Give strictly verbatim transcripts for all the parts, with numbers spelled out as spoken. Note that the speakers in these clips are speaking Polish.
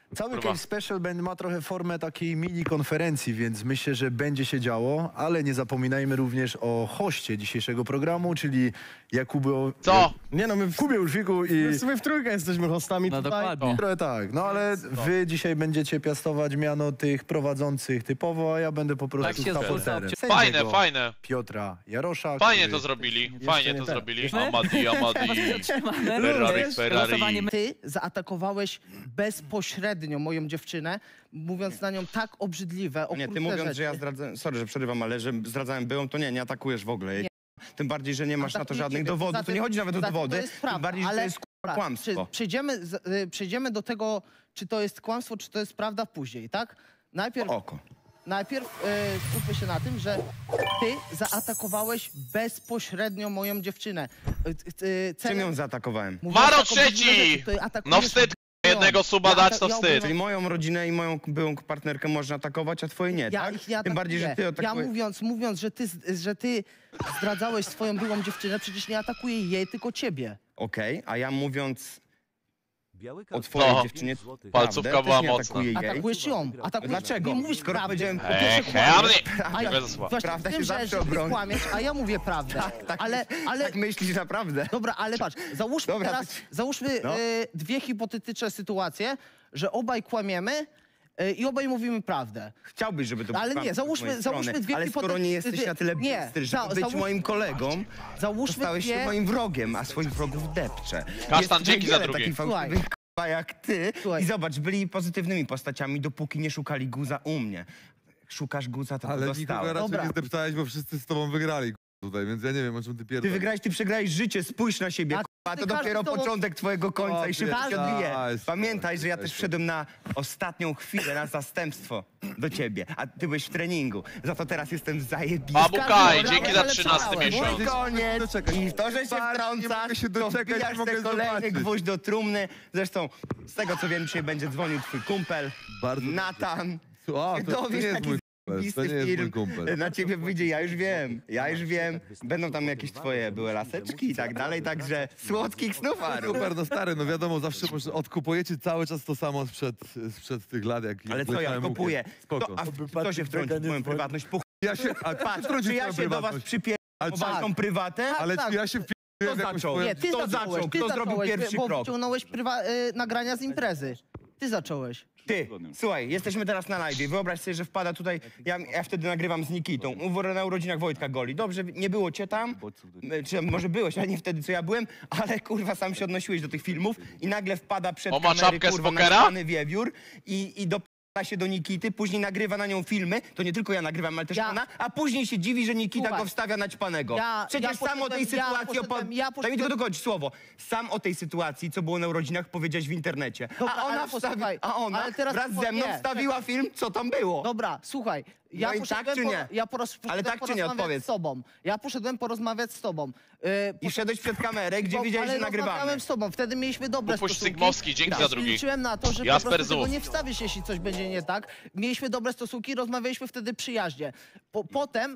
Cały Kurwa. Cave Special będzie ma trochę formę takiej mini konferencji, więc myślę, że będzie się działo, ale nie zapominajmy również o hoście dzisiejszego programu, czyli Jakubie... Co? Nie no, my w Kubie Ulfiku i... My w sumie w trójkę jesteśmy hostami No tutaj. dokładnie. Trochę tak, no ale wy dzisiaj będziecie piastować miano tych prowadzących typowo, a ja będę po prostu Tak się saboterem. zgadza. Fajne, Sędziego fajne. Piotra Jarosza. Fajnie który- to zrobili, fajnie nie to tak. zrobili. Jeszcze? Amadi, Amadi. Ferrari, Ferrari. Ty zaatakowałeś bezpośrednio moją dziewczynę, mówiąc na nią tak obrzydliwe, Nie, ty okrutne mówiąc, rzeczy. że ja zdradzałem, sorry, że przerywam, ale że zdradzałem byłą, to nie, nie atakujesz w ogóle. Nie. Tym bardziej, że nie masz na to Atakuję żadnych ciebie. dowodów. Poza To nie tym- chodzi nawet o poza tym dowody, to jest prawda, tym bardziej, że to ale- jest k***a, Dobra, kłamstwo. Przy, przejdziemy, z, y, przejdziemy do tego, czy to jest kłamstwo, czy to jest prawda później, tak? Najpierw, Oko. najpierw y, skupmy się na tym, że ty zaatakowałeś bezpośrednio moją dziewczynę. Y, y, Czym celem- ją zaatakowałem? Mówiąc Maro tak obrzydliwe trzeci! rzeczy, to atakujesz No wstyd, ją. jednego suba Ja dać, ata- to ja wstyd. Czyli moją rodzinę i moją byłą partnerkę można atakować, a twoje nie, Ja tak? ich nie Tym bardziej, że ty atakuję. Ja atakujesz... mówiąc, mówiąc że, ty, że ty zdradzałeś swoją byłą dziewczynę, przecież nie atakuję jej, tylko ciebie. Okej, a ja mówiąc Biały o twojej No. dziewczynie Palcówka prawdę, była też nie mocna. atakuję jej. Atakujesz ją. Atakujesz, Dlaczego? Nie mówisz Skoro prawdy. powiedziałem- Po pierwsze Ej, kłamiesz, Henry! a ja, Bez słów. właśnie Prawda w się tym, że, zawsze że ty obroni. kłamiesz, a ja mówię prawdę. Tak, ale, ale, tak myślisz naprawdę? dobra, ale patrz, załóżmy Dobra, teraz, to- załóżmy No. e, dwie hipotetyczne sytuacje, że obaj kłamiemy e, i obaj mówimy prawdę. Chciałbyś, żeby to No, ale było nie, kłamstwo z załóżmy- mojej załóżmy strony, dwie ale skoro hipotety- nie jesteś na tyle nie, bystry, za- żeby być załóż- moim kolegą, Załóżmy stałeś się dwie... moim wrogiem, a swoich wrogów depczę. Kasztan, Jest dzięki za wiele drugi. takich Słuchaj. fałszywych k***a jak ty. Słuchaj. I zobacz, byli pozytywnymi postaciami, dopóki nie szukali guza u mnie. Szukasz guza, to Ale go nikogo dostałeś. raczej Dobra. nie zdeptałeś, bo wszyscy z tobą wygrali k***, tutaj, więc ja nie wiem, o czym ty Ty pierdolisz. wygrałeś, ty przegrałeś życie, spójrz na siebie, A k***a, ty to każdy dopiero z tobą- początek twojego końca O, i szybko ty- się odbije. Daj, Pamiętaj, że ja daj, też daj. wszedłem na ostatnią chwilę, na zastępstwo do ciebie, a ty byłeś w treningu. Za to teraz jestem zajebisty. Babu Kaj, Każdy- dzięki za ale trzynasty przegrałem. miesiąc. Mój koniec! doczekać. I w to, że się Bardzo nie wtrącasz, mogę się to doczekać, wbijasz nie mogę te kolejny zobaczyć. gwóźdź do trumny. Zresztą, z tego co wiem, dzisiaj będzie dzwonił twój kumpel, Bardzo Natan. A, to, to Dowiesz, nie jest jaki mój kumpel, to nie jest mój film kumpel. na ciebie wyjdzie, ja już wiem, ja już wiem. Będą tam jakieś twoje były laseczki i tak dalej, także słodkich snów, Aru. Super, no stary, no wiadomo, zawsze może odkupujecie cały czas to samo sprzed, sprzed tych lat, jak Ale co ja leciałem kupuję? łukiem. Spoko. Kto, a kto się wtrącił w moją prywatność? Puch, Ja się, a patrz, ty wtrącił czy ja twoją się do was prywatność. przypierdolę Ale o czy- waszą prywatę? Ale tak. czy ja się Kto wpierdolę w jakąś zaczął? twoją... Nie, ty Kto zacząłeś, zaczął? ty Kto zrobił zacząłeś, pierwszy bo krok? wyciągnąłeś prywa- y, nagrania z imprezy. Ty zacząłeś. Ty, słuchaj, jesteśmy teraz na live. Wyobraź sobie, że wpada tutaj, ja, ja wtedy nagrywam z Nikitą, u- na urodzinach Wojtka Goli. Dobrze, nie było cię tam, e, czy może byłeś, ale nie wtedy, co ja byłem, ale kurwa, sam się odnosiłeś do tych filmów i nagle wpada przed O, ma kamery, czapkę z kurwa, pokera? naćpany wiewiór i, i do się do Nikity, później nagrywa na nią filmy, to nie tylko ja nagrywam, ale też Ja- ona, a później się dziwi, że Nikita Słuchaj. go wstawia naćpanego. Ja- Przecież ja sam o tej poszedłem- ja sytuacji... poszedłem- opo- ja Daj mi poszedłem- tylko dokończyć słowo. Sam o tej sytuacji, co było na urodzinach, powiedziałeś w internecie. Dobra, a ona, ale wstawi, posłuchaj, a ona ale teraz wraz po- ze mną nie, wstawiła film, co tam było. Dobra, słuchaj. Ja No i poszedłem tak czy po- nie? Ja poros, Ale tak czy nie? porozmawiać Odpowiedz. z tobą. Ja poszedłem porozmawiać z tobą. Yy, I wszedłeś przed kamerę, gdzie bo- wiedziałeś, ale że nagrywamy. rozmawiałem z tobą, wtedy mieliśmy dobre Pupuś stosunki. Sygmowski, dzięki Ja za drugi. liczyłem na to, że Jasper po prostu tego Zów. nie wstawisz, jeśli coś będzie nie tak. Mieliśmy dobre stosunki, rozmawialiśmy wtedy przyjaźnie. Po, potem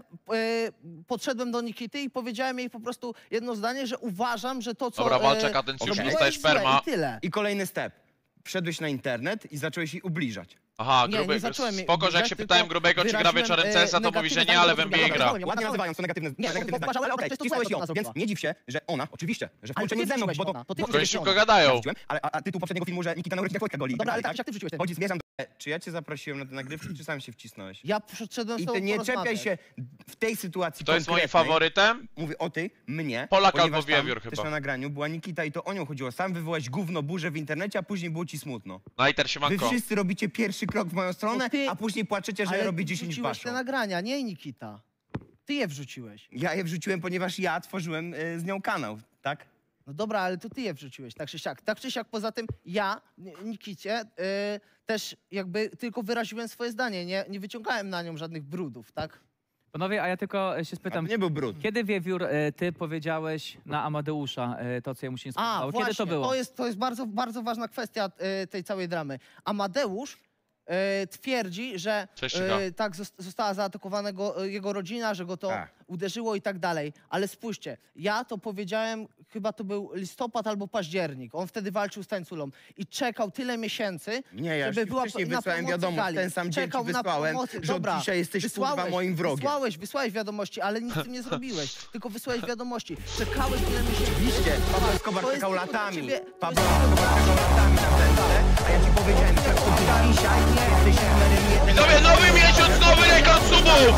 yy, podszedłem do Nikity i powiedziałem jej po prostu jedno zdanie, że uważam, że to, co Dobra, Walczak, yy, atencjusz, robiłeś, dostajesz źle perma. I tyle. I kolejny step. Wszedłeś na internet i zacząłeś jej ubliżać. Aha, Nie, gruby, nie zacząłem jej spoko, że jak ubliżać, się tylko pytałem grubego, czy gra wyraziłem, wieczorem e, C S a, to mówi, że nie, ale w N B A negatywne gra. zdanie. Ładnie nazywają, są negatywne, Nie, negatywne bo- bo- zdania. Ale ale okej, to jest wcisnąłeś to, ją, co ona więc zrobiła. nie dziw się, że ona, oczywiście, że w Ale to połączeniu ty ze mną, wrzuciłeś bo to... ona, to ty bo- wrzuciłeś szybko ona. gadają. Ja wrzuciłem, Ale a, a tytuł poprzedniego filmu, że Nikita na urodzinach Wojtka Goli. Dobra, ale tak, tak jak ty wrzuciłeś ten Chodzi, zmierzam do... Czy ja cię zaprosiłem na te nagrywki, czy sam się wcisnąłeś? Ja przyszedłem z I tobą ty nie czepiaj porozmawiać. się w tej sytuacji To jest moim konkretnej. faworytem? Mówię o tej, mnie, Polak ponieważ albo Wiewiór tam chyba. też na nagraniu była Nikita i to o nią chodziło. Sam wywołałeś gówno burzę w internecie, a później było ci smutno. Najter, Wy siemanko. wszyscy robicie pierwszy krok w moją stronę, No ty- a później płaczecie, że Ale ja robię dziesięć wrzuciłeś waszą. te nagrania, nie Nikita. Ty je wrzuciłeś. Ja je wrzuciłem, ponieważ ja tworzyłem y, z nią kanał, tak? No dobra, ale to ty je wrzuciłeś, tak czy siak. Tak czy siak, poza tym ja, Ni- Nikicie, y, też jakby tylko wyraziłem swoje zdanie, nie, nie wyciągałem na nią żadnych brudów, tak? Panowie, a ja tylko e, się A to spytam, nie był brud. kiedy Wiewiór, e, ty powiedziałeś na Amadeusza e, to, co jemu się nie A, spodobało? właśnie, Kiedy to było? To jest, to jest bardzo, bardzo ważna kwestia y, tej całej dramy. Amadeusz e, twierdzi, że Cześć, e, Szycha. tak zos- została zaatakowana go, jego rodzina, że go to Tak. uderzyło i tak dalej. Ale spójrzcie, ja to powiedziałem, chyba to był listopad albo październik. On wtedy walczył z Tańculą i czekał tyle miesięcy, Nie, ja już żeby ci była wcześniej na wysłałem promocji wiadomość, gali. ten sam dzień ci Czekał na wysłałem, promocję. że od Dobra, dzisiaj jesteś, kurwa, moim wrogiem. Wysłałeś, wysłałeś wiadomości, ale nic z tym nie zrobiłeś. Tylko wysłałeś wiadomości. Czekałeś tyle miesięcy. Oczywiście, Pablo To Escobar jest czekał tylko dla latami. ciebie- to Pablo jest tylko Escobar dla czekał latami na zemstę, a ja ci powiedziałem, że od dzisiaj nie jesteś numerem jeden. Widzowie, nowy miesiąc, nowy rekord subów!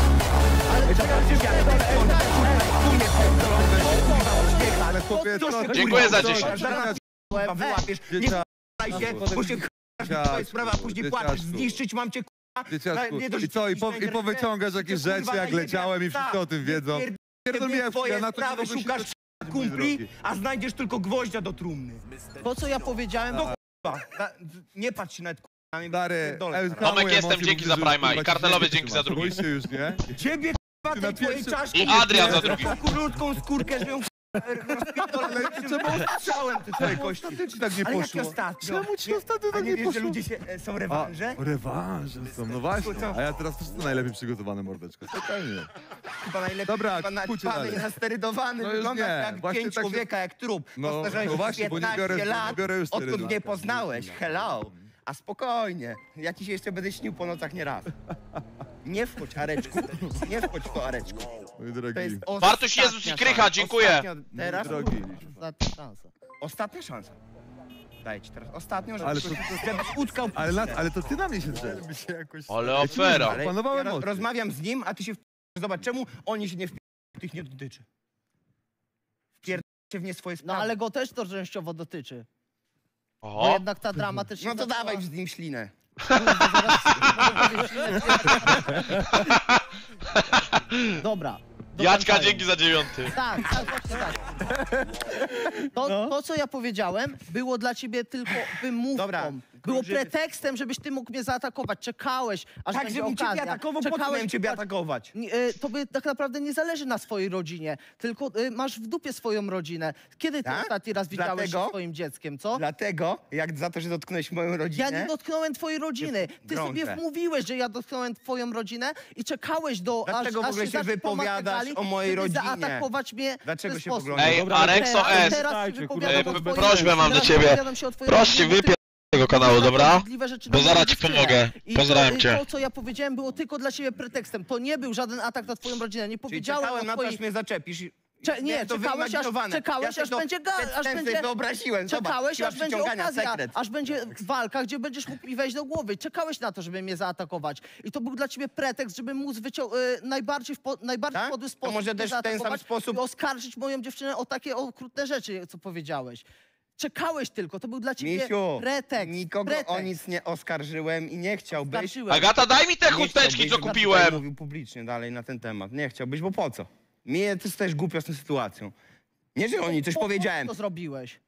Ale chłopie, To- trochę- Dziękuję za trochę- dziesięć. Zaraz kurwa wyłapiesz, nie Dzieciak- k***aj się, bo się k***asz, to jest sprawa, a później Dzieciaczku. płaczesz, zniszczyć mam cię k***a. Dzieciaczku, Nie dość, I co, i, po, że i powyciągasz jakieś kurwa, rzeczy, jak najebia- leciałem i wszyscy tak, o tym wiedzą. pierd- Pierdol mnie, twoje ja na to nie sprawy mogę się szukasz doczekać, mój kumpli, drogi. a znajdziesz tylko gwoździa do trumny. To, co ja powiedziałem, No k***a, na- nie patrz się nawet k***a, na mnie, Stary, pierdolę, ej, zaraz. Tomek, hamuj jestem, emocje, dzięki bo za widzę, że Prima i kurwa kartelowy ci się dzięki za drugi. Bój się już, nie? Ciebie k***a, Ty tej na twojej pierwszy- czaszki. I Adrian za drugi. Taką krótką skórkę, że ją rozpierdolę, strzałem te twoje kości. Ty ci tak nie Ale jak poszło. ostatnio? Czemu ci Nie- ostatnio A tak nie nie wiesz, że poszło? ludzie się, e, są A, rewanże? rewanże są, no właśnie. Co? A ja teraz też jestem najlepiej przygotowany, mordeczko. Spokojnie. Chyba najlepiej, Dobra, chyba na, kupujcie pan dalej. nasterydowany, No już wygląda nie, jak właśnie pięć tak się- człowieka, jak trup. No, Postarzałeś no się właśnie, bo nie piętnaście biorę- nie lat, biorę już odkąd sterydaka. mnie poznałeś. Hello. A spokojnie, ja ci się jeszcze będę śnił po nocach nie raz. Nie wchodź, Areczku, nie wchodź w to, Areczku. Mój To drogi. jest Wartość ostatnia Jezus i Krycha, szansa. dziękuję. Ostatnia, teraz drogi. ostatnia szansa. ostatnia szansa. Daję ci teraz ostatnią, żeby, Ale to- żebyś utkał Ale, na, ale to ty na mnie się drzesz. Ale afera. Ale Opanowałem ja ro- emocje. rozmawiam z nim, a ty się w... Zobacz, czemu oni się nie w... tych nie dotyczy. Wpierdolcie w nie swoje No sprawy. ale go też to częściowo dotyczy. Bo Oho. jednak ta drama też się No to zaczęła- dawaj z nim ślinę. Dobra. Jaćka, dokończając. dzięki za dziewiąty. Tak, tak, właśnie tak. To, to, co ja powiedziałem, było dla ciebie tylko wymówką. Dobra, Było żeby- pretekstem, żebyś ty mógł mnie zaatakować. Czekałeś, aż Tak, będzie żebym ciebie okazja. atakował, po co miałem ciebie patrz, atakować? nie, y, Tobie tak naprawdę nie zależy na swojej rodzinie, tylko y, masz w dupie swoją rodzinę. Kiedy ty Tak? ostatni raz widziałeś Dlatego? się swoim dzieckiem, co? Dlatego, jak za to, że dotknąłeś moją rodzinę... Ja nie dotknąłem twojej rodziny. Ty Grążę. sobie wmówiłeś, że ja dotknąłem twoją rodzinę i czekałeś do Dlaczego aż, w ogóle aż się zacznie wypowiadasz pomagali, o mojej żeby rodzinie? zaatakować mnie Dlaczego w ten się sposób. poglądasz? Ej, Dobra, Arexo Teraz- S. teraz Dajcie, wypowiadam kurwa, o bez- twojej prośbę rodzinie. mam do Teraz ciebie. wypowiadam się o twojej Proszę, rodzinie, bo ty wypier... tego kanału, dobra? obrzydliwe rzeczy Bo na zaraz moją ci dziewczynę. pomogę. I Pozdrawiam to, cię. To, co ja powiedziałem, było tylko dla ciebie pretekstem. To nie był żaden atak na twoją rodzinę. Nie Czyli powiedziałem czekałem o na to, twojej... aż mnie zaczepisz. i- Cze- nie, Jak to czekałeś, aż, wyimaginowane. czekałeś, Ja sobie aż to będzie... Ga, ten aż sen będzie wyobraziłem. Zobacz, czekałeś, siła aż będzie przyciągania, okazja, sekret. aż będzie walka, gdzie będziesz mógł mi wejść do głowy. Czekałeś na to, żeby mnie zaatakować. I to był dla ciebie pretekst, żeby móc wycią- y, najbardziej, w po- najbardziej Tak? podły To sposób może mnie też w ten sam zaatakować sposób- i oskarżyć moją dziewczynę o takie okrutne rzeczy, co powiedziałeś. Czekałeś tylko, to był dla ciebie Misiu, pretekst. nikogo pretekst. o nic nie oskarżyłem i nie chciałbyś... Oskarżyłem. Agata, daj mi te nie chusteczki, chciałbyś, co żebym kupiłem. tutaj mówił publicznie dalej na ten temat. Nie chciałbyś, bo po co? Mnie to jest też głupio z tą sytuacją. Nie, że oni coś Po- po powiedziałem. co to zrobiłeś?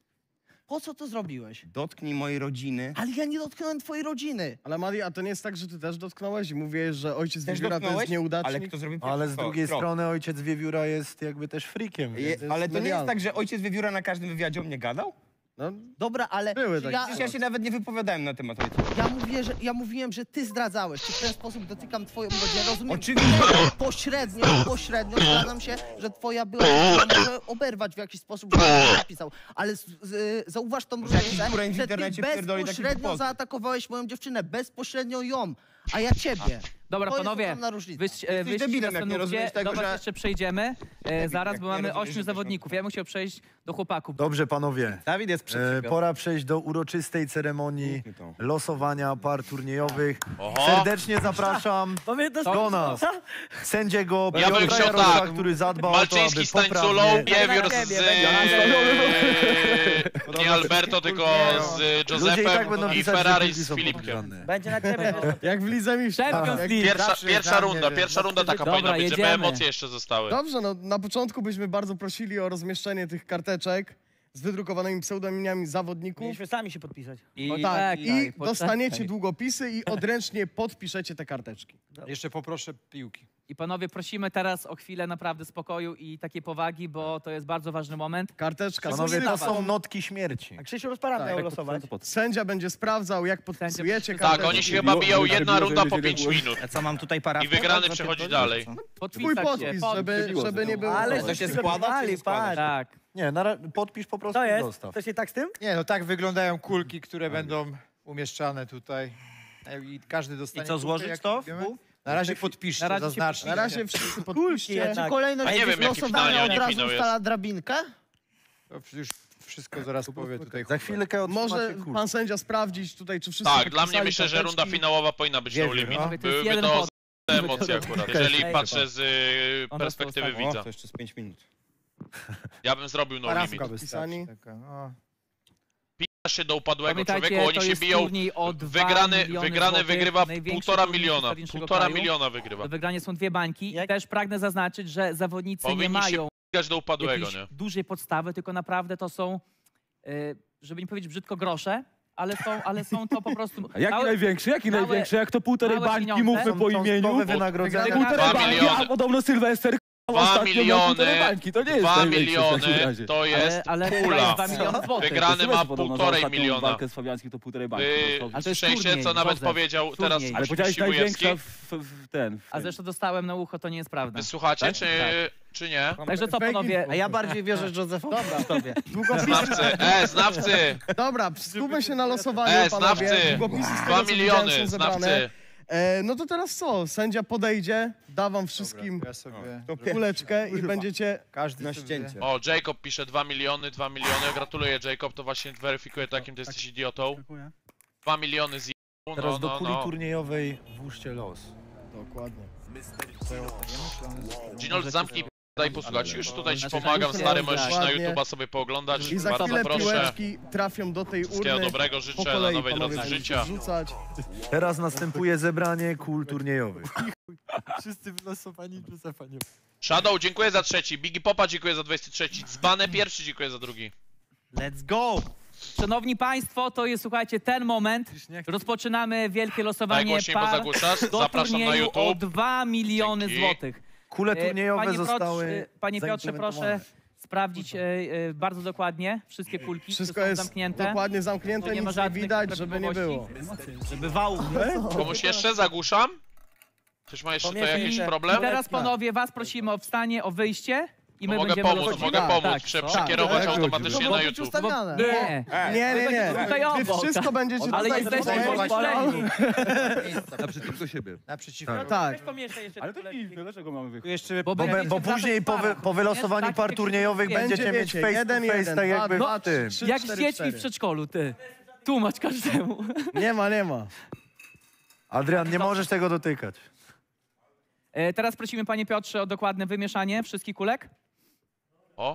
Po co to zrobiłeś? Dotknij mojej rodziny. Ale ja nie dotknąłem twojej rodziny. Ale Madi, a to nie jest tak, że ty też dotknąłeś i mówiłeś, że ojciec Też Wiewióra to dotknąłeś? jest nieudacznik? Ale kto zrobił pierwszy Ale z krok? drugiej krok? strony ojciec Wiewióra jest jakby też frikiem. Je, jest ale to nie jest medialny. tak, że ojciec Wiewióra na każdym wywiadzie o mnie gadał? No, Dobra, ale Były czy takie ja, Przecież ja się nawet nie wypowiadałem na temat ojca. ja, mówię, że, ja mówiłem, że ty zdradzałeś. Czy w ten sposób dotykam twoją rodzinę? Rozumiem, Oczywiście. pośrednio, pośrednio zgadzam się, że twoja była dziewczyna może oberwać w jakiś sposób, że to napisał. Ale z, z, zauważ tą jakiś różnicę, dureń w że ty internecie pierdoli takie bezpośrednio głupoty. zaatakowałeś moją dziewczynę, bezpośrednio ją, a ja ciebie. Dobra, To jest panowie, ogromna różnica. wyś, e, wyjście debilem, jak nie zastanówcie, rozumiesz tego, do was że- jeszcze przejdziemy e, zaraz, jak bo nie mamy rozumiesz, że ośmiu to zawodników. Ja bym chciał przejść do chłopaków. Dobrze, panowie. Dawid jest E, pora przejść do uroczystej ceremonii Mówmy to. losowania par turniejowych. Oho. Serdecznie zapraszam do nas sędziego Ja bym Piotra chciał Jarosa, tak. który zadbał o to, aby Malczyński z tańculą, poprawnie... Wiewiór z... Nie Alberto, tylko z Ludzie i tak będą Józefem i pisać, że Ferrari piłki z są Filipkiem. podgrzane. Będzie na ciebie. Jak w Lidze Mistrzów. Champions Jak- League. Pierwsza, pierwsza runda, pierwsza runda taka Dobra, powinna być, żeby jedziemy. emocje jeszcze zostały. Dobrze, no na początku byśmy bardzo prosili o rozmieszczenie tych karteczek z wydrukowanymi pseudonimami zawodników. Mieliśmy sami się podpisać. I, O, tak, i poczekaj. dostaniecie długopisy i odręcznie podpiszecie te karteczki. Jeszcze poproszę piłki. I panowie, prosimy teraz o chwilę naprawdę spokoju i takiej powagi, bo to jest bardzo ważny moment. Karteczka. Panowie, to Sędzia- są notki śmierci. A Krzysiu rozpara miał Tak, losować. Sędzia będzie sprawdzał, jak podpisujecie Tak, Tak, karteczki. oni się chyba biją jedna runda po pięć minut. A co, mam tutaj parafkę? I wygrany przechodzi dalej. Twój Podpisać się, podpis, żeby, żeby nie było... Ale to się składa? Tak. Nie, na, ra- podpisz po prostu To i jest? dostaw. To się tak z tym? Nie, no tak wyglądają kulki, które będą umieszczane tutaj. I każdy dostanie I co, kulkę, złożyć jak to? wiemy. Na razie podpiszcie, Na razie się zaznaczcie. Na razie wszyscy podpiszcie. Czy kolejność A nie wiem, jakie losowania finał, od nie razu finał jest. ustala drabinkę? To już wszystko zaraz powie tutaj. Za chwilkę otrzymacie Może kulkę. pan sędzia sprawdzić tutaj, czy wszyscy Tak, dla mnie podpisali myślę, że runda karteczki. finałowa powinna być no Wierzę, limit. no. To jest Byłyby jeden to pod- z- emocje akurat, jeżeli Ej, patrzę z y, On perspektywy dostał widza. To jeszcze z pięć minut. Ja bym zrobił no limit. Parafka Pisani. wystarczy. Taka, no. Pija się do upadłego Pamiętajcie, człowieku, oni to się jest biją. turniej o dwa Wygrany, miliony wygrany złotych, wygrywa największy półtora turniej w miliona. historii naszego Półtora kraju. miliona wygrywa. Do wygrania są dwie bańki. Jak- I też pragnę zaznaczyć, że zawodnicy nie Powinni się mają Biegać do upadłego, jakiejś nie? dużej podstawy, tylko naprawdę to są, y, żeby nie powiedzieć brzydko, grosze, ale są, ale są to po prostu... A jaki małe- największy? Jaki małe- największy? Jak to półtorej małe bańki pieniądze. mówmy Są po imieniu? cząstkowe wynagrodzenia. Wygrane- Półtorej Dwa bańki, miliony. a podobno Sylwester k***a, Dwa ostatnio miał miliony, półtorej bańki. To nie jest Dwa największy w takim miliony razie. to jest ale, ale pula. dwa miliony złotych. Wygrany Sylwester ma podobno za półtorej ostatnią miliona. walkę z Fabiańskim to półtorej bańki. Wy dostał. Ale to jest słyszeliście, turniej, co nawet Józef, powiedział teraz turniej. Ale powiedziałeś Siłujewski? największa w, w ten. W A zresztą dostałem na ucho, to nie jest prawda. Wysłuchacie, Tak? czy, Tak. czy nie? Także co, Fake panowie? info. A ja bardziej wierzę Józefowi niż tobie. Znawcy, e, znawcy, Dobra, skupmy się na losowaniu, e, panowie. znawcy, Długopisy z tego, dwa co widziałem, miliony, są zebrane. znawcy. E, no to teraz co? Sędzia podejdzie, da wam wszystkim Dobra, ja sobie... kuleczkę i będziecie... Każdy Na sobie- ścięcie. O, Jacob pisze dwa miliony, dwa miliony. Gratuluję, Jacob, to właśnie weryfikuje to, jakim ty jesteś idiotą. dwa miliony z no, Teraz no, do kuli no. turniejowej włóżcie los. Dokładnie. Ginold, zamknij, daj posłuchać. Już tutaj ci Znaczy, pomagam, tak, stary, tak. możesz iść na Ładnie. YouTube'a sobie pooglądać. I za Bardzo chwilę proszę. piłeczki trafią do tej Wszystkiego urny. dobrego Po życzę na kolei nowej panowie drodze będziecie życia. wrzucać. Teraz następuje zebranie kul turniejowych. Wszyscy wylosowani, Józefa nie. Shadow, dziękuję za trzeci. Biggie Popa, dziękuję za dwudziesty trzeci. Dzbane pierwszy, dziękuję za drugi. Let's go! Szanowni Państwo, to jest, słuchajcie, ten moment. Rozpoczynamy wielkie losowanie Najgłośniej, bo par zagłuszasz. do Zapraszam na turnieju o YouTube. dwa miliony Dzięki. złotych. Kule E, turniejowe Panie zostały Piotrze, Panie Piotrze, proszę zaimplementowane. sprawdzić e, e, bardzo dokładnie wszystkie kulki, Wszystko są jest zamknięte. dokładnie zamknięte, Tu nie ma nic nie żadnych widać, żeby nie było. Żeby wał. Komuś jeszcze zagłuszam? Ktoś ma jeszcze tu Pomieszaj jakiś się. I problem? teraz panowie, was prosimy o wstanie, o wyjście i my Mogę będziemy pomóc, losować. mogę Tak, pomóc. tak. Prze- Tak, Przekierować tak, automatycznie To na ma być YouTube. ustawiane. Nie, Nie, nie, nie. Tutaj Wy obok. wszystko będziecie ale tutaj jesteśmy tutaj- pomyśleni. Naprzeciwko siebie. Naprzeciwko. Tak. Weź pomieszaj jeszcze Ale te to kuleczki. dziwne, dlaczego mamy wyjść? Tu jeszcze... Bo Bo, be, będziecie bo w naszych później po, wy, parach. po wylosowaniu Tak, par tak, turniejowych tak, będziecie mieć wiecie, face jeden, to face, jeden, tak dwa, jakby dwa, w tym. trzy, Jak z cztery, dziećmi cztery. w przedszkolu, ty. Tłumacz każdemu. Nie ma, nie ma. Adrian, nie możesz tego dotykać. E, teraz prosimy, panie Piotrze, o dokładne wymieszanie wszystkich kulek. O.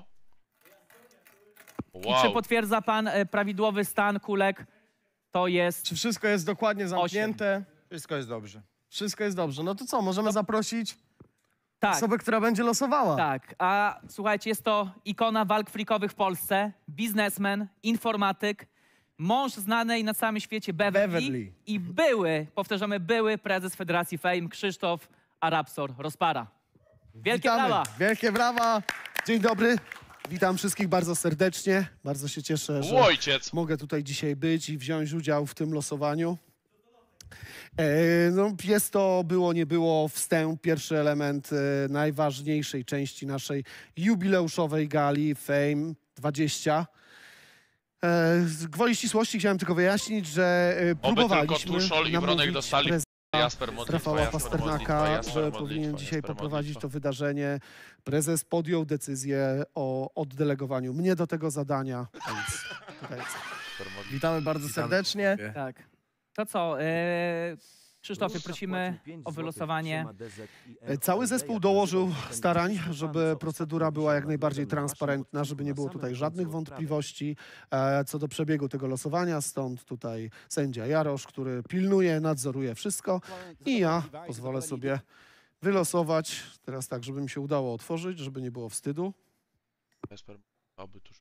I czy Wow. potwierdza pan e, prawidłowy stan kulek? To jest... Czy wszystko jest dokładnie zamknięte? Wszystko jest dobrze. Wszystko jest dobrze. No to co, możemy zaprosić Tak, osobę, która będzie losowała. tak. A słuchajcie, jest to ikona walk freakowych w Polsce, biznesmen, informatyk, mąż znanej na całym świecie Beverly, Beverly. i były, powtarzamy, były prezes Federacji Fame Krzysztof Arabsor Rozpara. Wielkie Witamy. brawa! Wielkie brawa. Dzień dobry, witam wszystkich bardzo serdecznie. Bardzo się cieszę, że Ojciec. mogę tutaj dzisiaj być i wziąć udział w tym losowaniu. E, no, jest to, było, nie było, wstęp, pierwszy element e, najważniejszej części naszej jubileuszowej gali Fame dwadzieścia. E, z gwoli ścisłości chciałem tylko wyjaśnić, że e, Oby tylko próbowaliśmy Tuszol i Bronek namówić dostali prezesa Jasper modlitwa, Rafała Jasper modlitwa, Pasternaka, Jasper że modlitwa, powinien dzisiaj Jasper poprowadzić modlitwa. to wydarzenie. Prezes podjął decyzję o oddelegowaniu mnie do tego zadania, więc tutaj jest. Witamy bardzo serdecznie. Tak. To co, e, Krzysztofie, prosimy o wylosowanie. E, Cały zespół dołożył starań, żeby procedura była jak najbardziej transparentna, żeby nie było tutaj żadnych wątpliwości e, co do przebiegu tego losowania. Stąd tutaj sędzia Jarosz, który pilnuje, nadzoruje wszystko i ja pozwolę sobie wylosować. Teraz tak, żeby mi się udało otworzyć, żeby nie było wstydu. Jasper, oby tuż.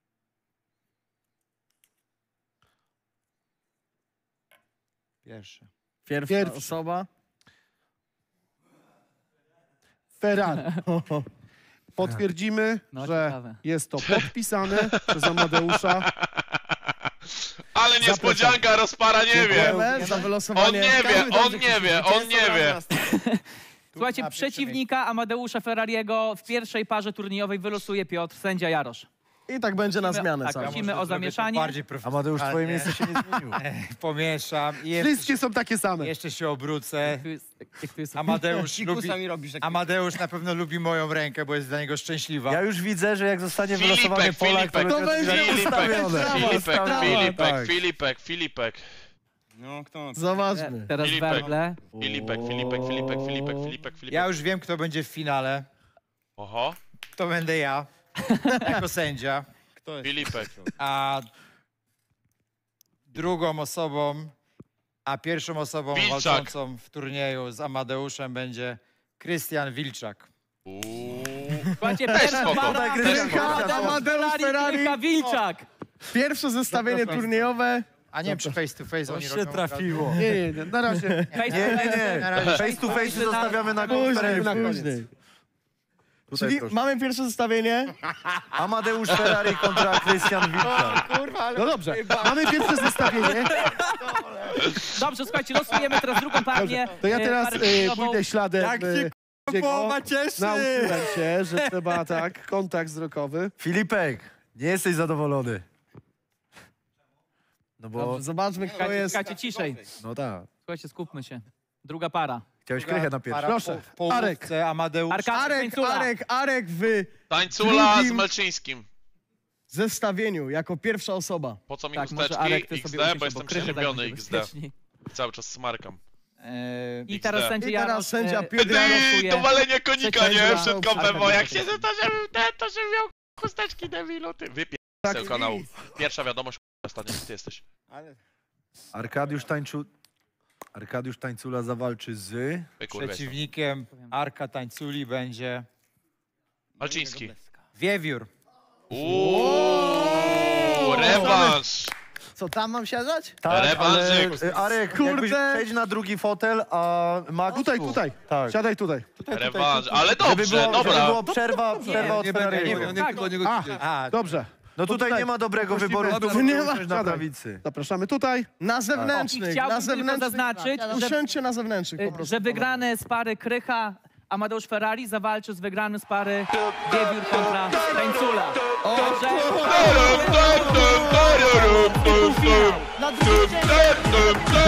Pierwszy. Pierwsza Pierwszy. osoba. Ferrari. Potwierdzimy, No, że ciekawe. jest to podpisane przez Amadeusza. Ale niespodzianka, rozpara nie wie. Dziękujemy za On wylosowanie. nie wie, on nie wie, on nie wie. Słuchajcie, na pierwsze przeciwnika Amadeusza Ferrariego w pierwszej parze turniejowej wylosuje Piotr, sędzia Jarosz. I tak będzie na zmianę Tak, cały. prosimy o Zrobię to zamieszanie. Bardziej Amadeusz, twoje miejsce się nie zmieniło. pomieszam i jeszcze, Wszystkie są takie same. jeszcze się obrócę. Tu jest, jak tu jest... Amadeusz lubi, Sami robisz takie... Amadeusz na pewno lubi moją rękę, bo jest dla niego szczęśliwa. Ja już widzę, że jak zostanie Filipek, wylosowany Polak, to, Filipek. to będzie będzie Filipek, ustawione. Filipek, Ustawione, Filipek, tak. Filipek, Filipek. No, kto? Zobaczmy. Teraz Filipek. werble. Filipek, Filipek, Filipek, Filipek, Filipek, Filipek. Ja już wiem, kto będzie w finale. Oho, To będę ja, jako sędzia. Filipek. A drugą osobą, a pierwszą osobą Wilczak. walczącą w turnieju z Amadeuszem będzie Krystian Wilczak. Uuu. Słuchajcie, Też pierwsza spoko. para Też spoko. Amadeusz Ferrari, Ferrari. Krycha, Wilczak. Pierwsze zestawienie turniejowe. A nie, przy face to face oni robią... Nie, nie, nie, na razie. Face Nie, nie, nie. Na razie. Face to face zostawiamy na Później, konferencji. na koniec. później. Tutaj Czyli proszę. mamy pierwsze zestawienie. Amadeusz Ferrari kontra Krystian Wilczak. No dobrze, mamy pierwsze zestawienie. Dobrze, słuchajcie, losujemy teraz drugą partię. To ja e, teraz parę e, finałową. pójdę śladem. Jak e, się Dziego. połowa cieszy! Nauczyłem się, że trzeba tak, kontakt wzrokowy. Filipek, nie jesteś zadowolony. No bo, Dobrze, zobaczmy, kto Słuchajcie, jest. słuchajcie, ciszej. no tak. Słuchajcie, skupmy się. Druga para. Chciałeś krychę na pierwszy. Para Proszę, po- w połówce, Arek. Amadeusz. Arka, Arek, Tańcula. Arek, Arek w Tańcula z Drugim- Melczyńskim. zestawieniu jako pierwsza osoba. Po co mi Tak, może chusteczki? Arek, ty X sobie D, usiądź, bo jestem krychę przeziębiony dajmy, X D. bezpieczniej. Cały czas smarkam. Eee, I teraz X D. sędzia I teraz Jarosz, sędzia e, Piotr Ty, losuje. to walenie konika, Trzecia nie? gra. Przed kąpem, Arka bo jak Wilczak. się to, żebym ten, to żebym miał chusteczki debilu, ty. Wypier... z tego kanału. Pierwsza wiadomość, ostatnio ty jesteś. Arkadiusz Tańczu... Arkadiusz Tańcula zawalczy z... Wy kurwa. Przeciwnikiem Arka Tańculi będzie Malczyński. Wiewiór. Uuu, rewanż. Co, tam mam siadać? Tak, ale Rewanżyk. e, Arek, Kurde. jakbyś przejdź na drugi fotel, a Max Tutaj, tu. tutaj. Tak. Siadaj tutaj. Rewanż, ale Żeby dobrze, było, żeby dobra. było przerwa, przerwa od Nie będę, nie Ferrariego. wiem, nie Tak, tylko niego A, widzieć. A, dobrze. No tutaj tutaj nie ma dobrego prosimy- wyboru, Dobra, to nie ma. usiąść na Siadaj. prawicy. Zapraszamy tutaj. Na I zewnętrznych, chciałbym na tylko zewnętrznych. zaznaczyć, że, Usiądźcie na zewnętrznych po prostu. że wygrany z pary Krycha Amadeusz Ferrari zawalczy z wygranym z pary Wiewiór kontra Tańcula. Także Na drugi dzień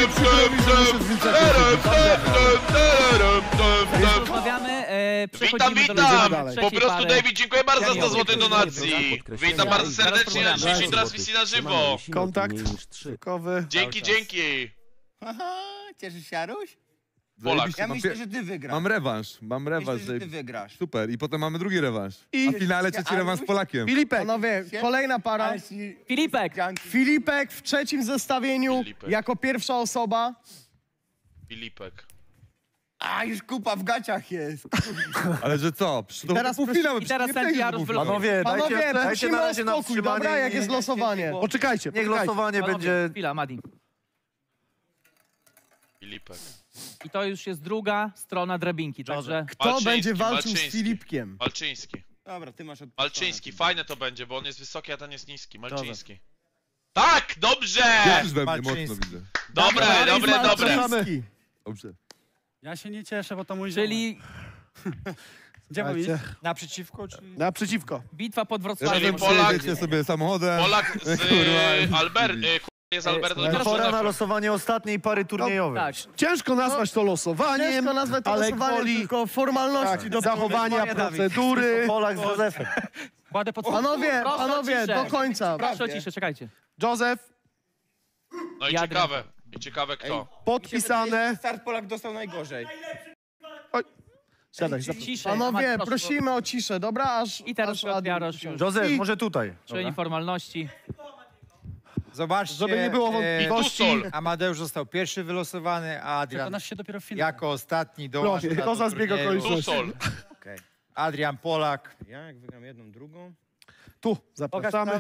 rozmawiamy. E, Witam, przechodzimy do witam! dalej. Po trzeciej prostu, pary. David, dziękuję bardzo za Ja sto nie złotych wiem, donacji. Witam bardzo serdecznie na dzisiejszej transmisji na żywo. Kontakt wzrokowy. Dzięki, dzięki. Aha, cieszysz się, Jaruś? Polak. Zajebiście, Ja mam, myślę, pie- że ty wygrasz. mam rewanż, mam rewanż. Myślę, że ty zajebi- wygrasz. Super, i potem mamy drugi rewanż. I- A w finale trzeci rewanż z Polakiem. Filipek. Panowie, kolejna para. Ale ci- Filipek, Filipek w trzecim zestawieniu Filipek. jako pierwsza osoba. Filipek. A, już kupa w gaciach jest. Ale że co? Przecież to teraz półfinał, i teraz przecież nie sędzia przejdzie do Jarosz półfinału. Panowie, dajcie, Panowie, dajcie prosimy na o razie na spokój, wstrzymanie. dobra, jak jest losowanie. Poczekajcie, Niech poczekajcie. losowanie panowie, będzie... chwila, Madi. Filipek. I to już jest druga strona drabinki, także Kto Malczyński, będzie walczył Malczyński. z Filipkiem? Malczyński. Dobra, ty masz od... Malczyński, fajne to będzie, bo on jest wysoki, a ten jest niski. Malczyński. Tak, dobrze! Wierzysz we mnie Malczyński. mocno, widzę. Dobre, dobre, dobre. Malczyński. Dobrze. Ja się nie cieszę, bo to mój czyli Gdzie mam iść? Słuchajcie, Naprzeciwko, czy... naprzeciwko. bitwa pod Czyli Wrocławiem. Polak- Przejedziecie sobie samochodem. Polak z Kurwa. Albert... y, kur- jest Albert... E, no teraz Pora na lepszy. losowanie ostatniej pary turniejowej. Tak, Ciężko nazwać to losowaniem, Ciężko nazwać to ale losowanie, gwoli tylko formalności tak, do zachowania procedury. Polak z Józefem. kładę pod... Panowie, Proszę o panowie, ciszę. do końca. Proszę o ciszę, czekajcie. Józef, No i Jadrem. ciekawe. I ciekawe kto. podpisane. Start Polak dostał najgorzej. Siadaj, zapraszam. Ciszej. Panowie, Amad, proszę, prosimy o ciszę, dobra? Aż, I teraz aż Piotr Adi Jarosz usiądzie. już. Józef, I- może tutaj. Czyni formalności. Zobaczcie, Żeby nie było e, wątpliwości. Tusol. Adrian został pierwszy wylosowany, a Adrian Przekonasz się dopiero w finale. jako ostatni dołączył Proszę, do to za zbieg turnieju. okoliczności. Tusol. Adrian Polak. Ja jak wygram jedną, drugą... Tu zapraszamy.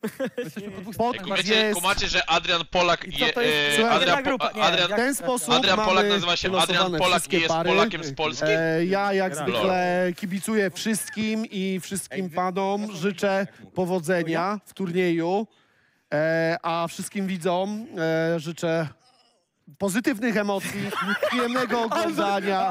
Pod Ej, kumacie, jest... kumacie, że Adrian Polak I co to je, jest? e, Słuchaj, Adrian, jedna grupa. Po- Nie, Adrian, w ten sposób Adrian mamy Polak nazywa się Adrian wylosowane Polak i wszystkie jest pary. Polakiem z Polski? E, ja jak zwykle kibicuję wszystkim i wszystkim panom życzę powodzenia w turnieju, e, a wszystkim widzom e, życzę pozytywnych emocji, przyjemnego oglądania.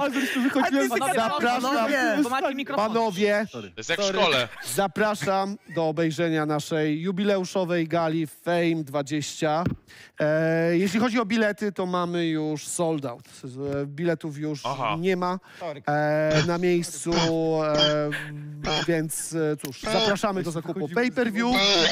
Zapraszam, panowie, To jest jak w szkole. zapraszam do obejrzenia naszej jubileuszowej gali Fame dwadzieścia. E, jeśli chodzi o bilety, to mamy już sold out. E, Biletów już Aha. nie ma e, na miejscu, e, więc e, cóż, zapraszamy do zakupu pay-per-view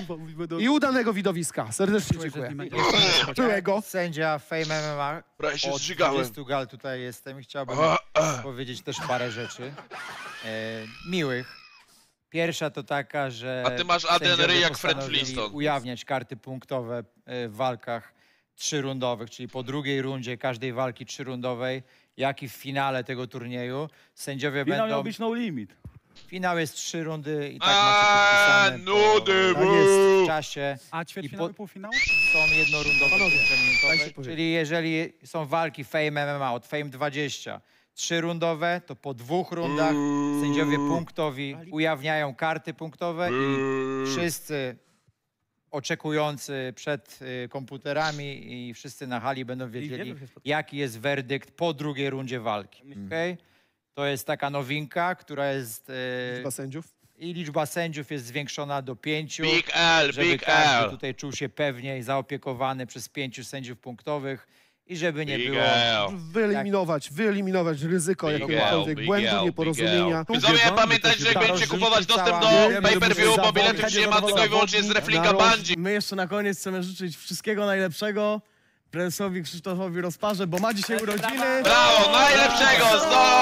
i udanego widowiska. Serdecznie dziękuję. Byłego. Sędzia Fame M M A. Prawie się Od zżygałem. dwudziestu gal tutaj jestem i chciałbym powiedzieć też parę rzeczy e, miłych. Pierwsza to taka, że A ty masz Adrian sędziowie ryj jak Fred postanowili Flintstone. ujawniać karty punktowe e, w walkach trzyrundowych, czyli po drugiej rundzie każdej walki trzyrundowej, jak i w finale tego turnieju. Sędziowie Finał będą... miał być no limit. Finał jest trzy rundy i tak A, macie podpisane. nudy, Tak jest w czasie. A I ćwierćfinał po- i półfinał? Są jednorundowe, Panowie, pięciominutowe, dajcie powiedzieć. czyli jeżeli są walki Fame M M A od Fame dwadzieścia, trzyrundowe, to po dwóch rundach sędziowie punktowi ujawniają karty punktowe i wszyscy oczekujący przed y, komputerami i wszyscy na hali będą wiedzieli, jaki jest werdykt po drugiej rundzie walki. Okay? To jest taka nowinka, która jest... y, Liczba sędziów. I liczba sędziów jest zwiększona do pięciu. Big L, żeby Big każdy L. tutaj czuł się pewnie i zaopiekowany przez pięciu sędziów punktowych i żeby nie Big było... L. Wyeliminować, wyeliminować ryzyko Big jakiegokolwiek L, Big błędu, L, nieporozumienia. Big L. Widzowie, pamiętajcie, że jak będziecie kupować dostęp do Wiemy, pay-per-view, że bo biletów nie ma tylko i wyłącznie z Reflinka Bandzi. My jeszcze na koniec chcemy życzyć wszystkiego najlepszego prezesowi Krzysztofowi Rozparze, bo ma dzisiaj urodziny. Brawo, najlepszego! sto